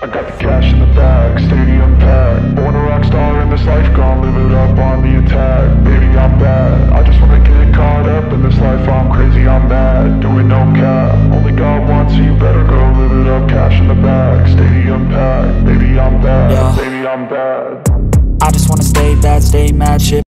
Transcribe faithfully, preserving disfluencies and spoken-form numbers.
I got the cash in the bag, stadium packed. Born a rock star in this life, gonna live it up on the attack. Baby, I'm bad, I just wanna get caught up in this life. I'm crazy, I'm mad, doing no cap. Only God wants, so you better go live it up. Cash in the bag, stadium packed. Baby, I'm bad, yeah. Baby, I'm bad. I just wanna stay bad, stay mad, shit